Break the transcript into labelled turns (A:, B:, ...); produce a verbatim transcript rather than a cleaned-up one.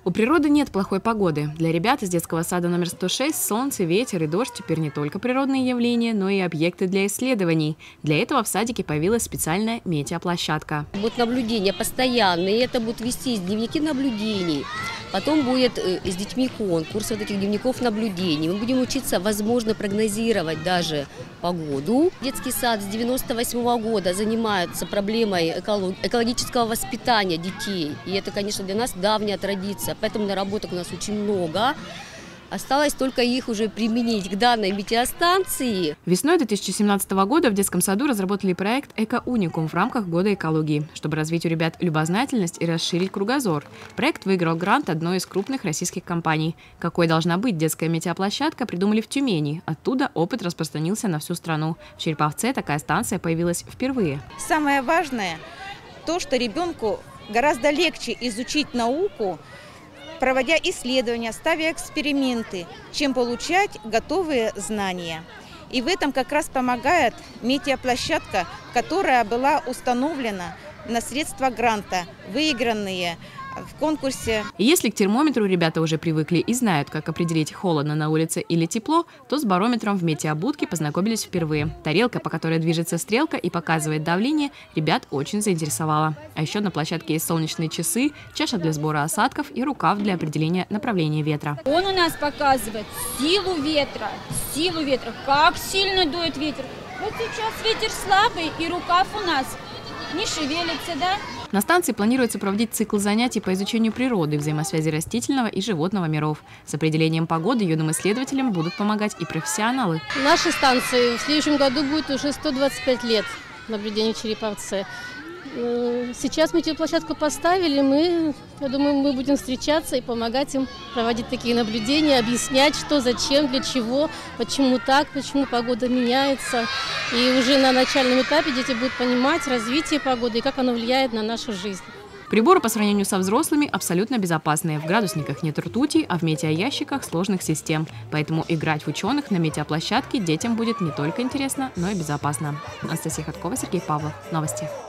A: У природы нет плохой погоды. Для ребят из детского сада номер сто шесть солнце, ветер и дождь теперь не только природные явления, но и объекты для исследований. Для этого в садике появилась специальная метеоплощадка.
B: Будут наблюдения постоянные, это будут вести дневники наблюдений. Потом будет э, с детьми конкурс вот этих дневников наблюдений. Мы будем учиться, возможно, прогнозировать даже погоду. Детский сад с девяносто восьмого года занимается проблемой эколог... экологического воспитания детей. И это, конечно, для нас давняя традиция. Поэтому наработок у нас очень много. Осталось только их уже применить к данной метеостанции.
A: Весной две тысячи семнадцатого года в детском саду разработали проект «Эко-уникум» в рамках Года экологии, чтобы развить у ребят любознательность и расширить кругозор. Проект выиграл грант одной из крупных российских компаний. Какой должна быть детская метеоплощадка, придумали в Тюмени. Оттуда опыт распространился на всю страну. В Череповце такая станция появилась впервые.
C: Самое важное – то, что ребенку гораздо легче изучить науку, проводя исследования, ставя эксперименты, чем получать готовые знания. И в этом как раз помогает метеоплощадка, которая была установлена на средства гранта, выигранные в конкурсе.
A: Если к термометру ребята уже привыкли и знают, как определить, холодно на улице или тепло, то с барометром в метеобудке познакомились впервые. Тарелка, по которой движется стрелка и показывает давление, ребят очень заинтересовала. А еще на площадке есть солнечные часы, чаша для сбора осадков и рукав для определения направления ветра.
D: Он у нас показывает силу ветра, силу ветра, как сильно дует ветер. Вот сейчас ветер слабый, и рукав у нас не шевелится, да?
A: На станции планируется проводить цикл занятий по изучению природы, взаимосвязи растительного и животного миров. С определением погоды юным исследователям будут помогать и профессионалы.
E: Нашей станции в следующем году будет уже сто двадцать пять лет наблюдения в Череповце. Сейчас метеоплощадку поставили, мы, я думаю, мы будем встречаться и помогать им проводить такие наблюдения, объяснять, что, зачем, для чего, почему так, почему погода меняется. И уже на начальном этапе дети будут понимать развитие погоды и как оно влияет на нашу жизнь.
A: Приборы по сравнению со взрослыми абсолютно безопасные. В градусниках нет ртути, а в метеоящиках сложных систем. Поэтому играть в ученых на метеоплощадке детям будет не только интересно, но и безопасно. Анастасия Ходкова, Сергей Павлов. Новости.